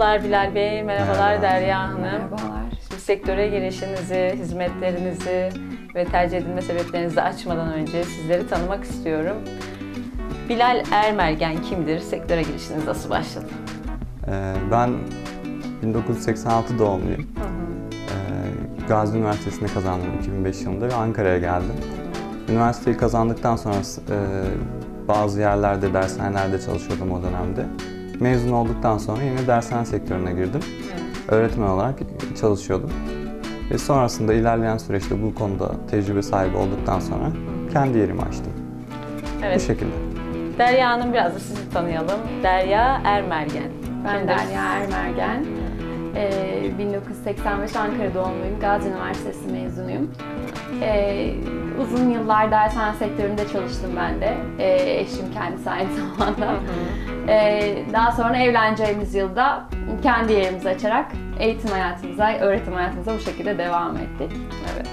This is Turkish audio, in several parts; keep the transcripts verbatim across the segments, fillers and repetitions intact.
Merhabalar Bilal Bey, merhabalar Merhaba. Derya Hanım. Merhabalar. Şimdi sektöre girişinizi, hizmetlerinizi ve tercih edilme sebeplerinizi açmadan önce sizleri tanımak istiyorum. Bilal Ermergen kimdir? Sektöre girişiniz nasıl başladı? Ee, Ben bin dokuz yüz seksen altı doğumluyum. Hı hı. Ee, Gazi Üniversitesi'nde kazandım iki bin beş yılında ve Ankara'ya geldim. Üniversiteyi kazandıktan sonra e, bazı yerlerde, dershanelerde çalışıyordum o dönemde. Mezun olduktan sonra yine dershane sektörüne girdim. Evet. Öğretmen olarak çalışıyordum. Ve sonrasında ilerleyen süreçte bu konuda tecrübe sahibi olduktan sonra kendi yerimi açtım. Evet. Bu şekilde. Derya Hanım, biraz da sizi tanıyalım. Derya Ermergen. Ben Kimdir? Derya Ermergen. Ee, bin dokuz yüz seksen beş Ankara doğumluyum. Gazi Üniversitesi mezunuyum. Ee, uzun yıllar dershane sektöründe çalıştım ben de. Ee, eşim kendisi aynı zamanda. Hı hı. Ee, daha sonra evleneceğimiz yılda kendi yerimizi açarak eğitim hayatımıza, öğretim hayatımıza bu şekilde devam ettik. Evet.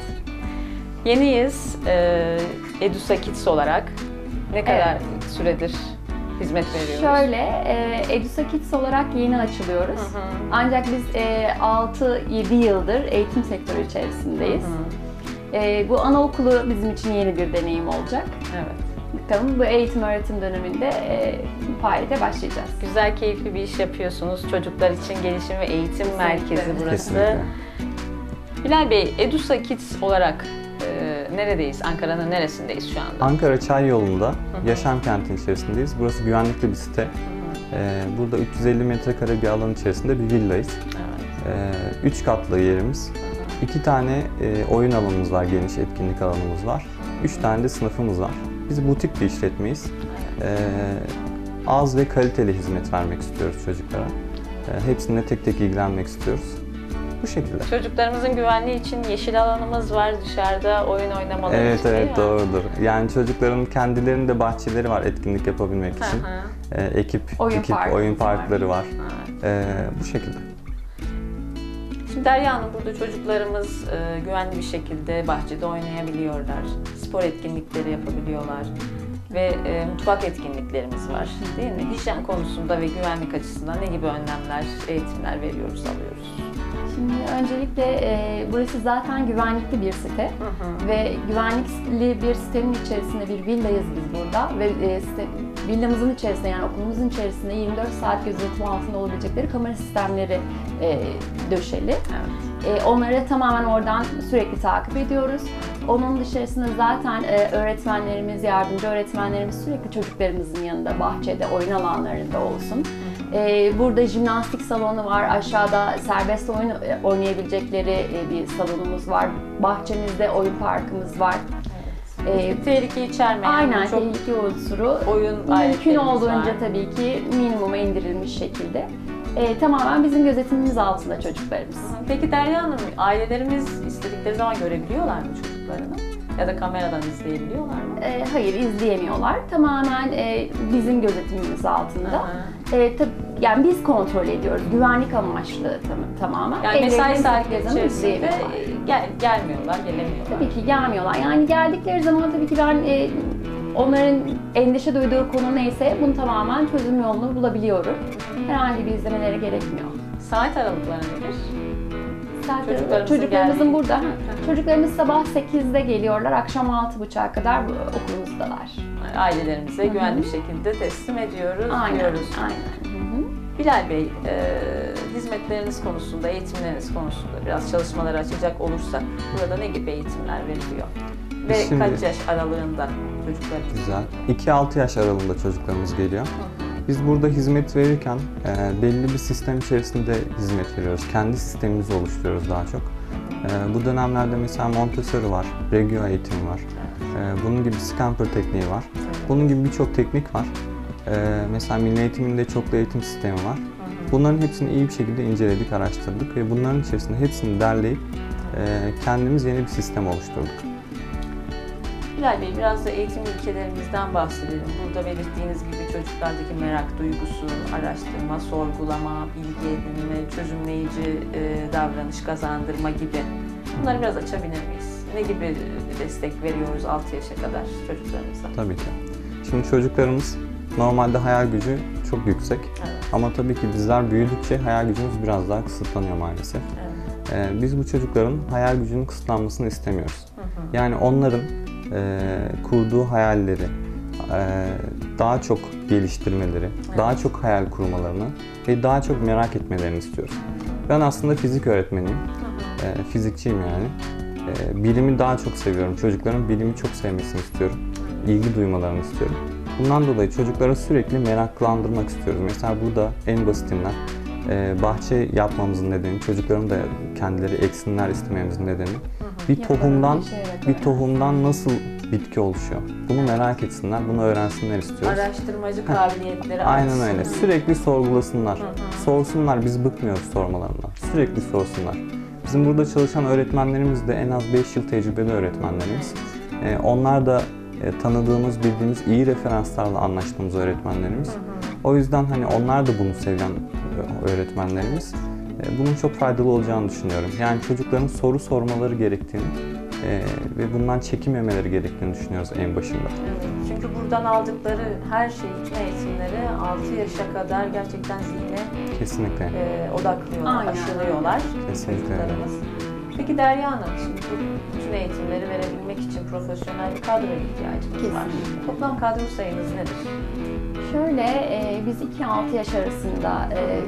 Yeniyiz. Ee, Edusa Kids olarak. Ne kadar süredir hizmet veriyoruz? Şöyle, e, Edusa Kids olarak yeni açılıyoruz. Hı hı. Ancak biz e, altı yedi yıldır eğitim sektörü içerisindeyiz. Hı hı. E, bu anaokulu bizim için yeni bir deneyim olacak. Evet. Bakalım bu eğitim öğretim döneminde e, faaliyete başlayacağız. Güzel, keyifli bir iş yapıyorsunuz. Çocuklar için gelişim ve eğitim merkezi burası. Kesinlikle. Bilal Bey, Edusa Kids olarak e, neredeyiz? Ankara'nın neresindeyiz şu anda? Ankara Çay yolunda, hı. Yaşam Kent'in içerisindeyiz. Burası güvenlikli bir site. Ee, burada üç yüz elli metrekare bir alan içerisinde bir villayız. Evet. Ee, üç katlı yerimiz. İki tane e, oyun alanımız var, geniş etkinlik alanımız var. Üç tane de sınıfımız var. Biz butik bir işletmeyiz. Ee, az ve kaliteli hizmet vermek istiyoruz çocuklara. Ee, hepsine tek tek ilgilenmek istiyoruz. Bu şekilde. Çocuklarımızın güvenliği için yeşil alanımız var, dışarıda oyun oynamaları Evet için, değil evet mi? doğrudur. Yani çocukların kendilerinin de bahçeleri var etkinlik yapabilmek için. Hı hı. Ee, ekip, Oyun ekip parkımız oyun var. parkları var. Evet. Ee, bu şekilde. Şimdi Derya Hanım, burada çocuklarımız e, güvenli bir şekilde bahçede oynayabiliyorlar, spor etkinlikleri yapabiliyorlar ve e, mutfak etkinliklerimiz var, değil mi? Hijyen konusunda ve güvenlik açısından ne gibi önlemler, eğitimler veriyoruz, alıyoruz? Şimdi öncelikle e, burası zaten güvenlikli bir site. Hı hı. Ve güvenlikli bir sitenin içerisinde bir villayız biz burada ve e, site, villamızın içerisinde, yani okulumuzun içerisinde yirmi dört saat gözetim altında olabilecekleri kamera sistemleri e, döşeli. Evet. E, onları tamamen oradan sürekli takip ediyoruz. Onun dışarısında zaten e, öğretmenlerimiz, yardımcı öğretmenlerimiz sürekli çocuklarımızın yanında, bahçede, oyun alanlarında olsun. E, burada jimnastik salonu var, aşağıda serbest oyun e, oynayabilecekleri e, bir salonumuz var. Bahçemizde oyun parkımız var. Evet. E, Tehlike içermeyen Aynen, çok tehlike unsuru oyun mümkün aletlerimiz olduğunca var. tabii ki minimuma indirilmiş şekilde. E, tamamen bizim gözetimimiz altında çocuklarımız. Peki Derya Hanım, ailelerimiz istedikleri zaman görebiliyorlar mı çocuklarını? Ya da kameradan izleyebiliyorlar mı? E, hayır, izleyemiyorlar. Tamamen e, bizim gözetimimiz altında. Hı E, tab- yani biz kontrol ediyoruz. Güvenlik amaçlı tam- tamamen. Yani mesai Evlerinde saatleri zaman içerisinde izleyemiyorlar. gel, gelmiyorlar, gelemiyorlar. Tabii ki gelmiyorlar. Yani geldikleri zaman tabii ki ben e, onların endişe duyduğu konu neyse bunu tamamen çözüm yolunu bulabiliyorum. Herhangi bir izlemeleri gerekmiyor. Saat aralıkları nedir? Zaten Çocuklarımızın çocuklarımızın geldiği- burada. Hı. Çocuklarımız sabah sekizde geliyorlar, akşam altı buçuğa kadar bu okulumuzdalar. Ailelerimize Hı hı. güvenli bir şekilde teslim ediyoruz, Aynen, diyoruz. aynen. Hı hı. Bilal Bey, e, hizmetleriniz konusunda, eğitimleriniz konusunda biraz çalışmaları açacak olursak, burada ne gibi eğitimler veriliyor? Ve Şimdi- kaç yaş aralığında çocuklar için? Güzel. iki altı yaş aralığında çocuklarımız geliyor. Biz burada hizmet verirken e, belli bir sistem içerisinde hizmet veriyoruz. Kendi sistemimizi oluşturuyoruz daha çok. E, bu dönemlerde mesela Montessori var, Reggio eğitimi var. E, bunun gibi Scamper tekniği var. Bunun gibi birçok teknik var. E, mesela Milli Eğitim'in de çoklu eğitim sistemi var. Bunların hepsini iyi bir şekilde inceledik, araştırdık ve bunların içerisinde hepsini derleyip e, kendimiz yeni bir sistem oluşturduk. Bilal Bey, biraz da eğitim ilkelerimizden bahsedelim. Burada belirttiğiniz gibi çocuklardaki merak duygusu, araştırma, sorgulama, bilgi edinme, çözümleyici e, davranış kazandırma gibi. Bunları biraz açabilir miyiz? Ne gibi destek veriyoruz altı yaşa kadar çocuklarımıza? Tabii ki. Şimdi çocuklarımız normalde hayal gücü çok yüksek. Evet. Ama tabii ki bizler büyüdükçe hayal gücümüz biraz daha kısıtlanıyor maalesef. Evet. Ee, biz bu çocukların hayal gücünün kısıtlanmasını istemiyoruz. Hı hı. Yani onların e, kurduğu hayalleri e, daha çok geliştirmeleri, Evet. daha çok hayal kurmalarını ve daha çok merak etmelerini istiyoruz. Ben aslında fizik öğretmeniyim, Hı hı. e, fizikçiyim yani. E, bilimi daha çok seviyorum. Çocukların bilimi çok sevmesini istiyorum. İlgi duymalarını istiyorum. Bundan dolayı çocuklara sürekli meraklandırmak istiyoruz. Mesela burada en basitinden e, bahçe yapmamızın nedeni, çocukların da kendileri eksinler istememizin nedeni bir tohumdan bir şey, evet, bir evet. tohumdan nasıl bitki oluşuyor. Bunu merak etsinler, bunu öğrensinler istiyoruz. Araştırmacı kabiliyetleri Aynen artsın. öyle. Sürekli sorgulasınlar. Hı hı. Sorsunlar, biz bıkmıyoruz sormalarından. Sürekli sorsunlar. Bizim burada çalışan öğretmenlerimiz de en az beş yıl tecrübeli öğretmenlerimiz. Ee, onlar da e, tanıdığımız, bildiğimiz iyi referanslarla anlaştığımız öğretmenlerimiz. Hı hı. O yüzden hani onlar da bunu seven e, öğretmenlerimiz. E, bunun çok faydalı olacağını düşünüyorum. Yani çocukların soru sormaları gerektiğini e, ve bundan çekinmemeleri gerektiğini düşünüyoruz en başında. Evet, çünkü buradan aldıkları her şey, bütün eğitimleri altı yaşa kadar gerçekten zihne Kesinlikle. e, odaklıyorlar, Aynen. aşılıyorlar Kesinlikle. çocuklarımız. Peki Derya Hanım, şimdi bu bütün eğitimleri verebilmek için profesyonel bir kadro ihtiyacımız var. Kesinlikle. Toplam kadro sayınız nedir? Şöyle, e, biz iki altı yaş arasında e,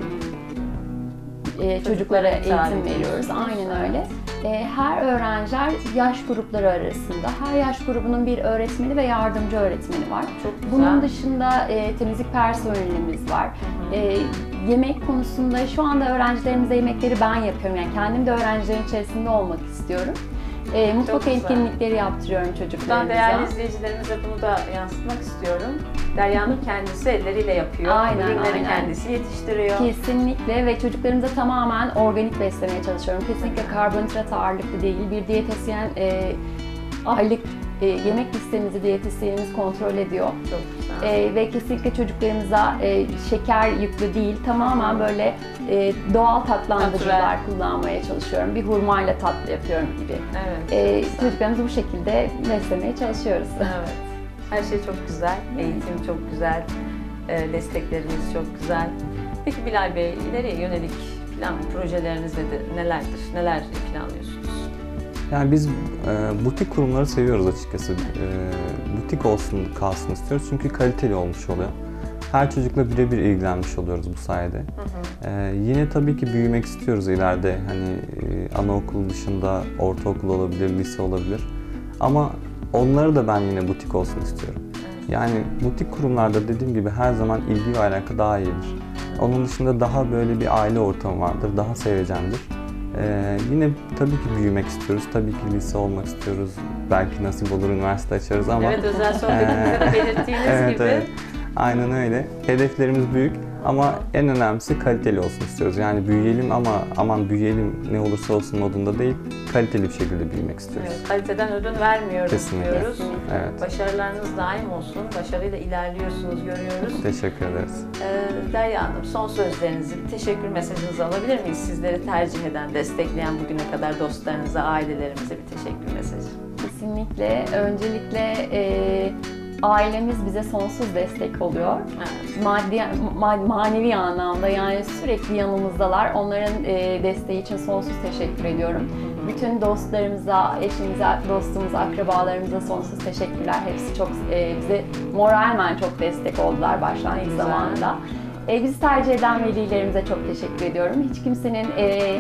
e, çocuklara Çocuklara eğitim hitap veriyoruz. ediyorsunuz. Aynen öyle. E, her öğrenciler yaş grupları arasında, her yaş grubunun bir öğretmeni ve yardımcı öğretmeni var. Çok güzel. Bunun dışında e, temizlik personelimiz var. Hı hı. E, yemek konusunda şu anda öğrencilerimize yemekleri ben yapıyorum. Yani kendim de öğrencilerin içerisinde olmak istiyorum. E, mutfak güzel. etkinlikleri yaptırıyorum Buradan çocuklarımıza. değerli izleyicilerimize bunu da yansıtmak istiyorum. Derya Hanım kendisi elleriyle yapıyor. Aynen, Ürünleri aynen. kendisi yetiştiriyor. Kesinlikle ve çocuklarımıza tamamen organik beslemeye çalışıyorum. Kesinlikle karbonhidrat ağırlıklı değil. Bir diyetisyen e, aylık e, yemek listemizi diyetisyenimiz kontrol ediyor. Çok güzel. E, ve kesinlikle çocuklarımıza e, şeker yüklü değil, tamamen böyle e, doğal tatlandırıcılar Natürel. kullanmaya çalışıyorum. Bir hurmayla tatlı yapıyorum gibi. Evet. E, çok güzel. çocuklarımızı bu şekilde beslemeye çalışıyoruz. Evet. Her şey çok güzel. Eğitim çok güzel. E, destekleriniz çok güzel. Peki Bilal Bey, ileriye yönelik plan projeleriniz nedir? Nelerdir? Neler planlıyorsunuz? Yani biz e, butik kurumları seviyoruz açıkçası. E, butik olsun, kalsın istiyoruz çünkü kaliteli olmuş oluyor. Her çocukla birebir ilgilenmiş oluyoruz bu sayede. Hı hı. E, yine tabii ki büyümek istiyoruz ileride. Hani e, anaokulu dışında ortaokul olabilir, lise olabilir. Ama onları da ben yine butik olsun istiyorum. Evet. Yani butik kurumlarda dediğim gibi her zaman ilgi ve alaka daha iyidir. Onun dışında daha böyle bir aile ortamı vardır, daha sevecendir. Ee, yine tabii ki büyümek istiyoruz, tabii ki lise olmak istiyoruz. Belki nasip olur üniversite açarız ama... Evet, özel sohbetimizde de belirttiğiniz evet, gibi. evet. Aynen öyle. Hedeflerimiz büyük ama en önemlisi kaliteli olsun istiyoruz. Yani büyüyelim ama aman büyüyelim ne olursa olsun modunda değil, kaliteli bir şekilde büyümek istiyoruz. Evet, kaliteden ödün vermiyoruz Kesinlikle. diyoruz. Kesinlikle. Evet. Başarılarınız daim olsun. Başarıyla ilerliyorsunuz, görüyoruz. Teşekkür ederiz. Ee, Derya Hanım, son sözlerinizi, bir teşekkür mesajınızı alabilir miyiz? Sizleri tercih eden, destekleyen bugüne kadar dostlarınıza, ailelerimize bir teşekkür mesajı. Kesinlikle. Öncelikle e, ailemiz bize sonsuz destek oluyor. Evet. Maddi, ma- manevi anlamda yani sürekli yanımızdalar. Onların e, desteği için sonsuz teşekkür ediyorum. Bütün dostlarımıza, eşimize, dostumuza, akrabalarımıza sonsuz teşekkürler. Hepsi çok e, bize moralmen çok destek oldular başlangıç Güzel. zamanında. E, bizi tercih eden velilerimize çok teşekkür ediyorum. Hiç kimsenin e,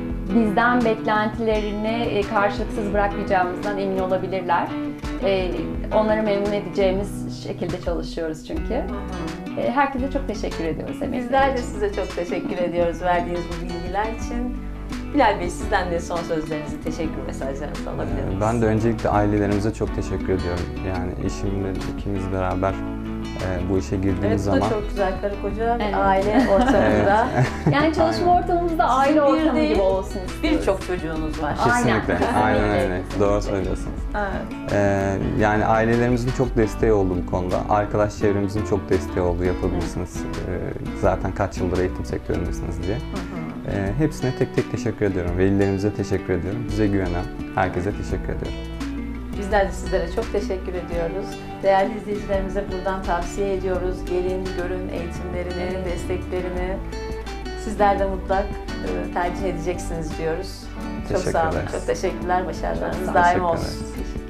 bizden beklentilerini e, karşılıksız bırakmayacağımızdan emin olabilirler. E, onları memnun edeceğimiz şekilde çalışıyoruz çünkü. E, herkese çok teşekkür ediyoruz. emekleri Bizler de için. size çok teşekkür ediyoruz verdiğiniz bu bilgiler için. Bilal Bey, sizden de son sözlerinizi, teşekkür mesajlarınızı alabilir miyiz? Ben de öncelikle ailelerimize çok teşekkür ediyorum. Yani eşimle ikimiz beraber e, bu işe girdiğimiz Evet, bu zaman... da çok güzel. Karı koca bir Evet. aile ortamında Yani çalışma ortamımızda aile Sizin bir ortamı değil, gibi olsun istiyoruz. birçok çocuğunuz var. Kesinlikle, Aynen. aynen öyle. Kesinlikle. Doğru söylüyorsunuz. Evet. Ee, yani ailelerimizin çok desteği oldu bu konuda. Arkadaş çevremizin çok desteği oldu, yapabilirsiniz. Ee, zaten kaç yıldır eğitim sektöründesiniz diye. Hı hı. Ee, hepsine tek tek teşekkür ediyorum. Velilerimize teşekkür ediyorum. Bize güvenen herkese teşekkür ediyorum. Bizler de sizlere çok teşekkür ediyoruz. Değerli izleyicilerimize buradan tavsiye ediyoruz. Gelin, görün eğitimlerini, desteklerini. Sizler de mutlak e, tercih edeceksiniz diyoruz. Çok sağ olun. Teşekkür ederiz. Çok teşekkürler. Başarılarınız Çok sağ olun. daim Teşekkür olsun. ederiz.